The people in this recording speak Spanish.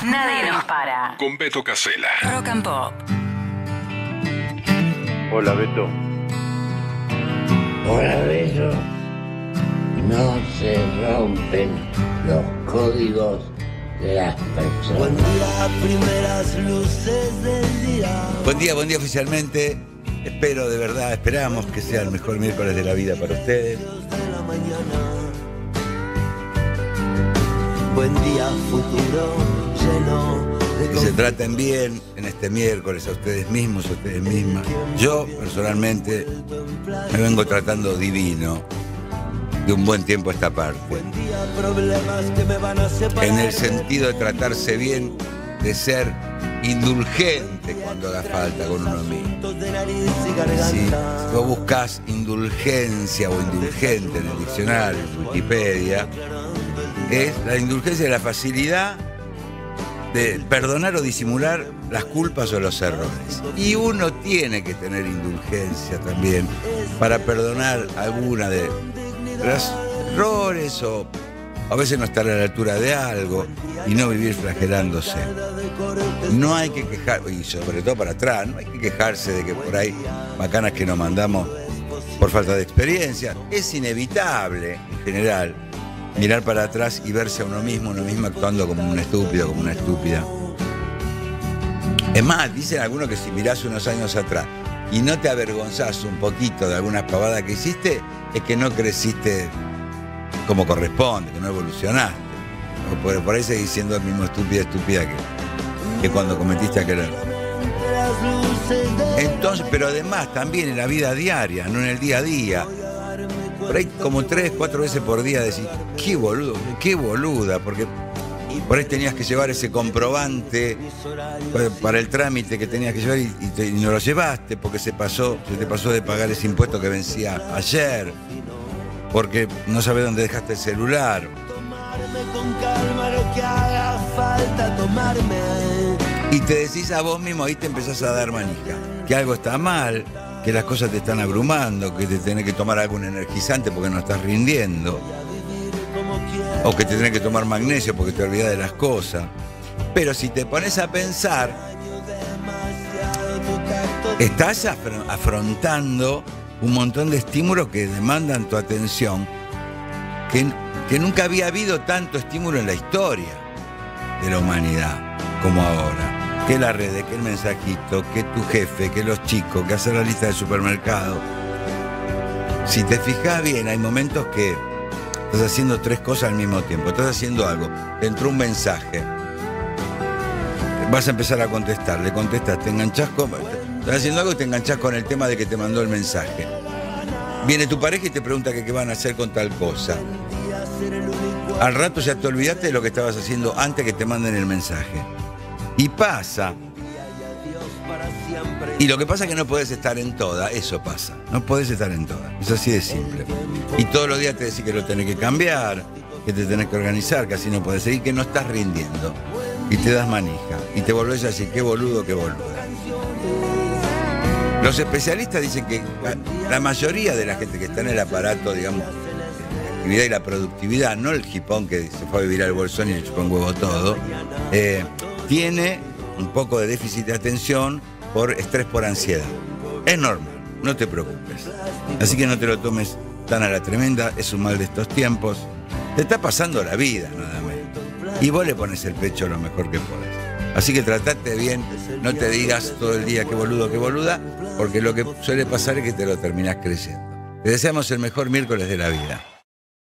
Nadie nos para. Con Beto Casella. Rock and Pop. Hola, Beto. Por eso no se rompen los códigos de las personas. Buen día, primeras luces del día. Buen día oficialmente. Espero, de verdad, esperamos que sea el mejor miércoles de la vida para ustedes. De la mañana. Buen día, futuro lleno de Que se traten bien en este miércoles a ustedes mismos, a ustedes mismas. Yo, personalmente, me vengo tratando divino de un buen tiempo a esta parte. buen día, problemas que me van a separar. En el sentido de tratarse bien, de ser indulgente cuando haga falta con uno mismo. De nariz y Si garganta. vos buscás indulgencia o indulgente en el diccionario, en Wikipedia, es la indulgencia de la facilidad de perdonar o disimular las culpas o los errores. Y uno tiene que tener indulgencia también para perdonar alguna de los errores o a veces no estar a la altura de algo y no vivir flagelándose. No hay que quejar, y sobre todo para atrás, no hay que quejarse de que por ahí macanas que nos mandamos por falta de experiencia. Es inevitable, en general, mirar para atrás y verse a uno mismo actuando como un estúpido, como una estúpida. Es más, dicen algunos que si mirás unos años atrás y no te avergonzás un poquito de algunas pavadas que hiciste, es que no creciste como corresponde, que no evolucionaste. Por ahí seguís siendo el mismo estúpida que cuando cometiste aquel error. Entonces, pero además también en la vida diaria, no en el día a día. Por ahí como 3, 4 veces por día decís, qué boludo, qué boluda, porque por ahí tenías que llevar ese comprobante para el trámite que tenías que llevar y no lo llevaste porque se te pasó de pagar ese impuesto que vencía ayer, porque no sabes dónde dejaste el celular. Tomarme con calma lo que haga falta tomarme. Y te decís a vos mismo, ahí te empezás a dar manija, que algo está mal, que las cosas te están abrumando, que te tenés que tomar algún energizante porque no estás rindiendo, o que te tenés que tomar magnesio porque te olvidás de las cosas. Pero si te pones a pensar, estás afrontando un montón de estímulos que demandan tu atención, que nunca había habido tanto estímulo en la historia de la humanidad como ahora. Que la red, que el mensajito, que tu jefe, que los chicos, que hacer la lista del supermercado. Si te fijas bien, hay momentos que estás haciendo 3 cosas al mismo tiempo. Estás haciendo algo, te entró un mensaje, vas a empezar a contestar, le contestas, te enganchás estás haciendo algo y te enganchás con el tema de que te mandó el mensaje. Viene tu pareja y te pregunta qué van a hacer con tal cosa. Al rato ya te olvidaste de lo que estabas haciendo antes que te manden el mensaje. Y pasa. Y lo que pasa es que no podés estar en toda, eso pasa. No podés estar en toda, es así de simple. Y todos los días te decís que lo tenés que cambiar, que te tenés que organizar, que así no podés seguir, que no estás rindiendo. Y te das manija. Y te volvés a decir, qué boludo, qué boluda. Los especialistas dicen que la mayoría de la gente que está en el aparato, digamos, la actividad y la productividad, no el jipón que se fue a vivir al bolsón y le chupó un huevo todo, tiene un poco de déficit de atención por estrés por ansiedad. Es normal, no te preocupes. Así que no te lo tomes tan a la tremenda, es un mal de estos tiempos. Te está pasando la vida, nada menos. Y vos le pones el pecho lo mejor que podés. Así que tratate bien, no te digas todo el día qué boludo, qué boluda, porque lo que suele pasar es que te lo terminás creyendo. Te deseamos el mejor miércoles de la vida.